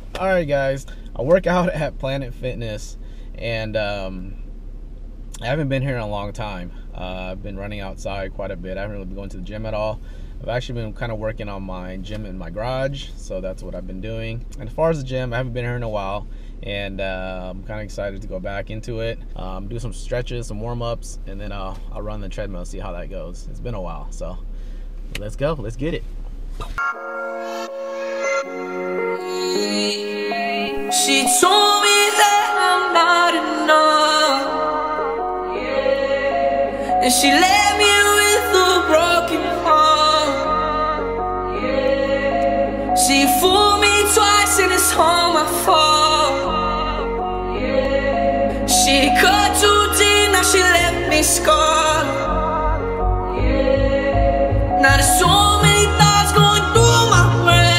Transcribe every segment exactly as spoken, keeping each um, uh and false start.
Alright guys, I work out at Planet Fitness, and um, I haven't been here in a long time. Uh, I've been running outside quite a bit. I haven't really been going to the gym at all. I've actually been kind of working on my gym in my garage, so that's what I've been doing. And as far as the gym, I haven't been here in a while, and uh, I'm kind of excited to go back into it. Um, do some stretches, some warm-ups, and then I'll, I'll run the treadmill and see how that goes. It's been a while, so let's go. Let's get it. She told me that I'm not enough, yeah. And she left me with a broken heart, yeah. She fooled me twice and it's all my fault, yeah. She cut too deep, now she left me scarred, yeah. Now there's so many thoughts going through my brain.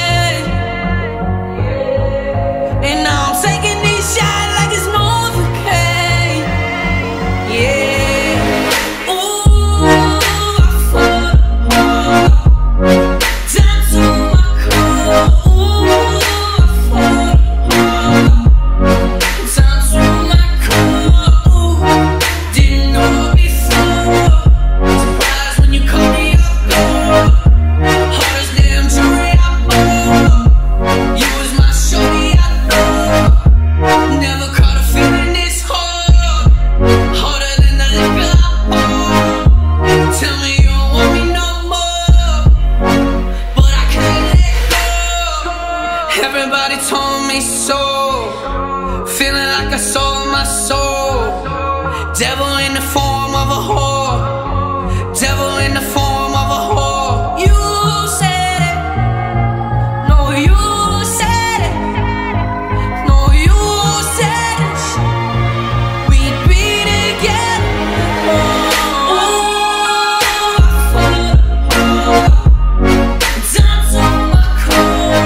Everybody told me so, feeling like I sold my soul. Devil in the form of a whore, devil in the form of a whore. You said it, no you said it, no you said it. We'd be together. Oh, I fought down to my core.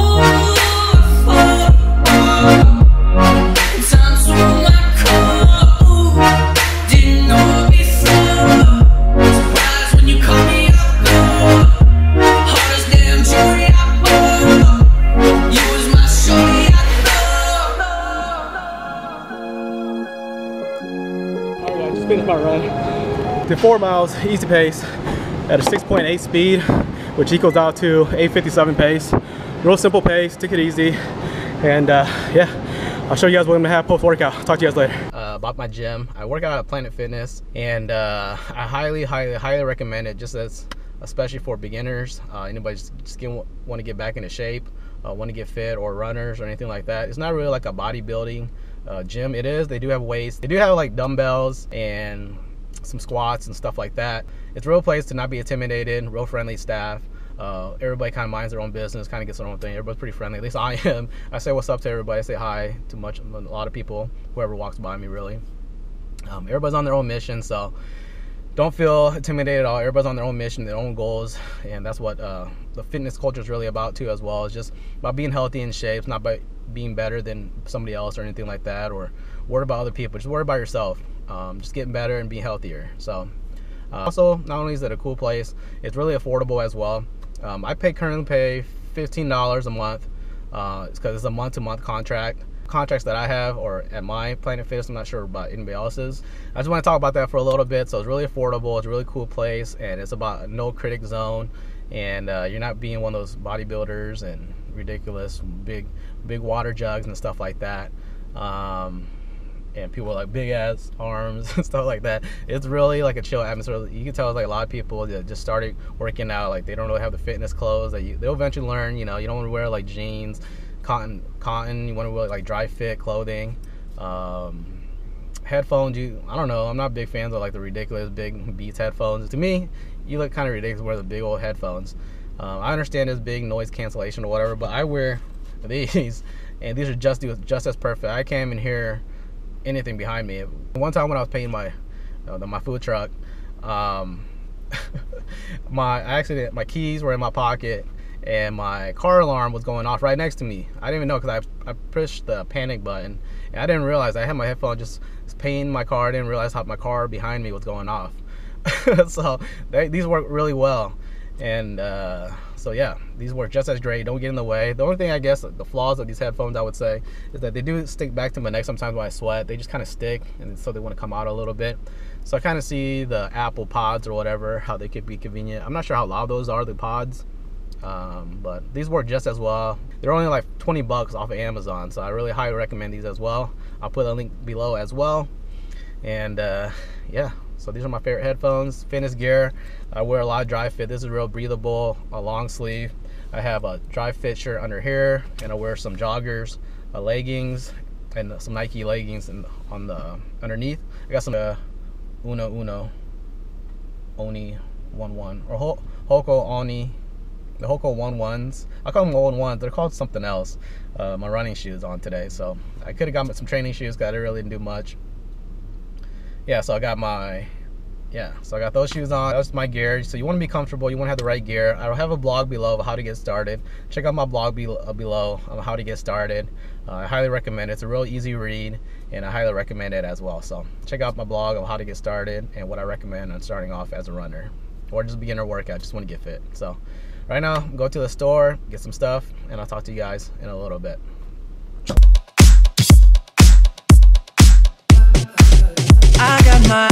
Just finished my run. Did four miles, easy pace, at a six point eight speed, which equals out to eight fifty-seven pace. Real simple pace, take it easy, and uh, yeah, I'll show you guys what I'm gonna have post-workout. Talk to you guys later. Uh, about my gym, I work out at Planet Fitness, and uh, I highly, highly, highly recommend it, just as, especially for beginners, uh, anybody just, just want to get back into shape, uh, want to get fit, or runners or anything like that. It's not really like a bodybuilding uh, gym. It is. They do have weights. They do have like dumbbells and some squats and stuff like that. It's a real place to not be intimidated. Real friendly staff. Uh, everybody kind of minds their own business, kind of gets their own thing. Everybody's pretty friendly. At least I am. I say what's up to everybody. I say hi to much a lot of people, whoever walks by me, really. Um, everybody's on their own mission, so don't feel intimidated at all. Everybody's on their own mission, their own goals, and that's what uh, the fitness culture is really about too, as well. It's just about being healthy and shape. It's not about being better than somebody else or anything like that, or worry about other people. Just worry about yourself. Um, just getting better and being healthier. So uh, also, not only is it a cool place, it's really affordable as well. Um, I pay currently pay fifteen dollars a month. Uh, it's because it's a month-to-month contract. Contracts that I have, or at my Planet Fitness, I'm not sure about anybody else's. I just want to talk about that for a little bit. So it's really affordable. It's a really cool place, and it's about a no critic zone. And uh, you're not being one of those bodybuilders and ridiculous big, big water jugs and stuff like that. Um, and people with like big ass arms and stuff like that. It's really like a chill atmosphere. You can tell it's like a lot of people that just started working out, like they don't really have the fitness clothes that you, they'll eventually learn. You know, you don't want to wear like jeans, cotton, cotton. You want to wear like dry fit clothing. Um, headphones, you, I don't know. I'm not big fans of like the ridiculous big Beats headphones. To me, you look kind of ridiculous wearing the big old headphones. Um, I understand there's big noise cancellation or whatever, but I wear these, and these are just just as perfect. I can't even hear anything behind me. One time when I was paying my uh, my food truck, um, my accident, my keys were in my pocket, and my car alarm was going off right next to me. I didn't even know because I, I pushed the panic button, and I didn't realize I had my headphone just paying my car. I didn't realize how my car behind me was going off. So they, these work really well, and uh, so yeah, these work just as great. Don't get in the way. The only thing, I guess, the flaws of these headphones, I would say, is that they do stick back to my neck sometimes when I sweat. They just kind of stick, and so they want to come out a little bit. So I kind of see the Apple Pods or whatever, how they could be convenient. I'm not sure how loud those are, the Pods, um, but these work just as well. They're only like twenty bucks off of Amazon, so I really highly recommend these as well. I'll put a link below as well. And uh, yeah, so these are my favorite headphones. Fitness gear, I wear a lot of dry fit. This is real breathable, a long sleeve. I have a dry fit shirt under here, and I wear some joggers, uh, leggings, and some Nike leggings and on the underneath. I got some uh, Uno Uno Oni one one or Ho Hoka Oni, the Hoka one ones. I call them one ones. They're called something else. Uh, my running shoes on today, so I could have got some training shoes because I really didn't do much. Yeah, so I got my yeah, so I got those shoes on. That's my gear. So you want to be comfortable. You want to have the right gear. I have a blog below of how to get started. Check out my blog be below on how to get started. Uh, I highly recommend it. It's a real easy read, and I highly recommend it as well. So check out my blog on how to get started and what I recommend on starting off as a runner or just a beginner workout. Just want to get fit. So right now, go to the store, get some stuff, and I'll talk to you guys in a little bit. I got my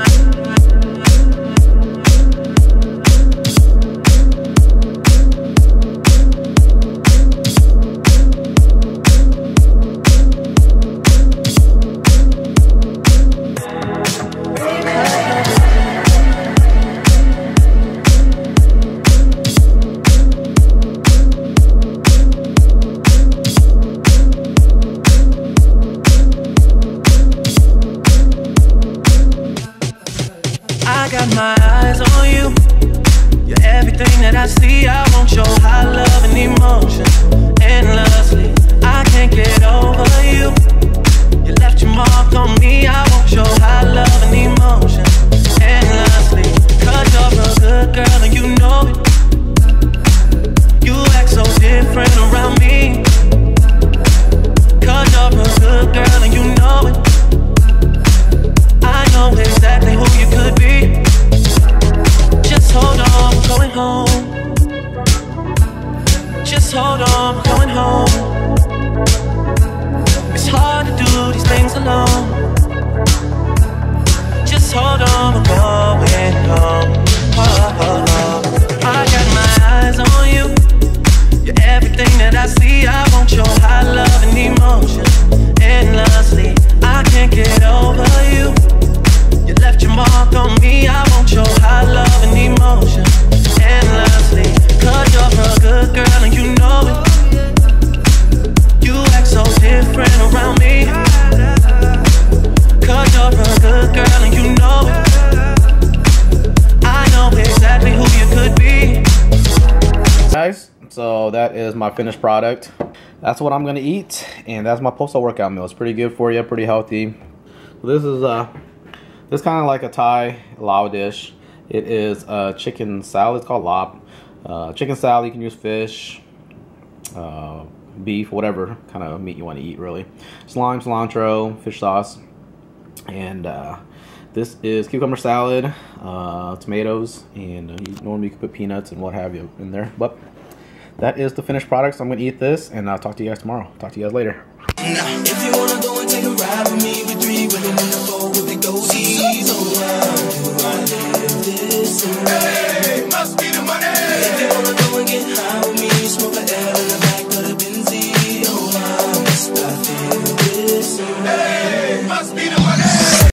my eyes on you. You're everything that I see. I want your high love and emotion endlessly. I can't get over you. You left your mark on me. I want your high love and emotion endlessly. Cause you're a good girl and you know it. You act so different around me. Cause you're a good girl and you know it. I know exactly who you could be. Just hold on, we're going home. Just hold on, we're going home. It's hard to do these things alone. Just hold on, we're going home. Oh, oh, oh. I got my eyes on you. You're everything that I see. I want your high love and emotion endlessly. I can't get over you. You left your mark on me. I want your high love and emotion endlessly. Cause you're a good girl and you know it. You act so different around me. Cause you're a good girl and you know it. I know exactly who you could be. Guys, so that is my finished product. That's what I'm gonna eat, and that's my post-workout meal. It's pretty good for you, pretty healthy. This is uh This kind of like a Thai lao dish. It is a chicken salad. It's called lap. Uh, chicken salad. You can use fish, uh, beef, whatever kind of meat you want to eat, really. Lime, cilantro, fish sauce, and uh, this is cucumber salad, uh, tomatoes, and uh, you normally you can put peanuts and what have you in there. But that is the finished product. So I'm gonna eat this, and I'll talk to you guys tomorrow. Talk to you guys later. If you wanna go and take a ride with me, with three women in the four with the goatees around you, I live this way. Hey, must be the money. If you wanna go and get high with me, smoke a L in the back of the Benzie, oh, I must I feel this way. Hey, must be the money.